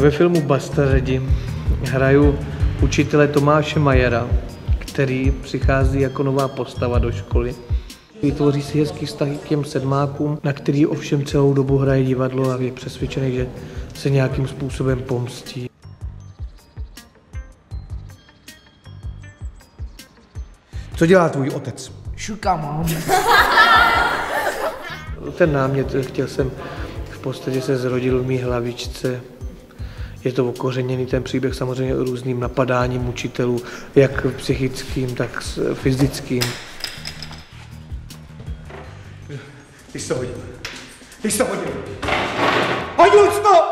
Ve filmu Bastardi hraju učitele Tomáše Majera, který přichází jako nová postava do školy. Vytvoří si hezký vztah k těm sedmákům, na který ovšem celou dobu hraje divadlo a je přesvědčený, že se nějakým způsobem pomstí. Co dělá tvůj otec? Šuka mám. Ten námět chtěl jsem v podstatě se zrodil v mý hlavičce. Je to okořeněný ten příběh samozřejmě různým napadáním učitelů, jak psychickým, tak fyzickým. Ty jsi to hodil. Ty jsi to hodil. Hodil jsi to!